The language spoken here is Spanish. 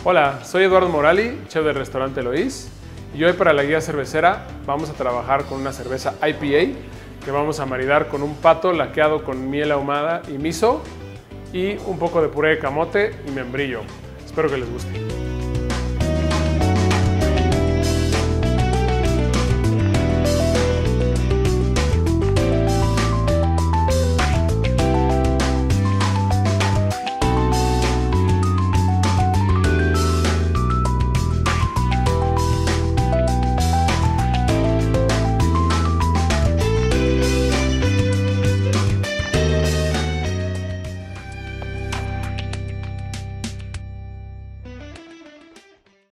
Hola, soy Eduardo Morali, chef del restaurante Eloís, y hoy para la guía cervecera vamos a trabajar con una cerveza IPA que vamos a maridar con un pato laqueado con miel ahumada y miso y un poco de puré de camote y membrillo. Espero que les guste.